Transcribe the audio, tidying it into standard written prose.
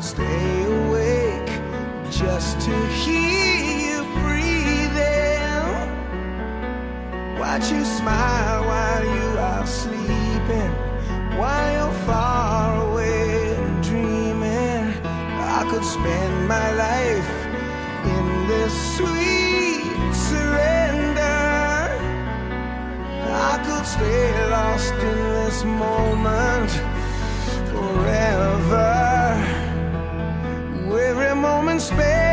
could stay awake just to hear you breathing. Watch you smile while you are sleeping, while you're far away and dreaming. I could spend my life in this sweet surrender. I could stay lost in this moment forever. Every moment spent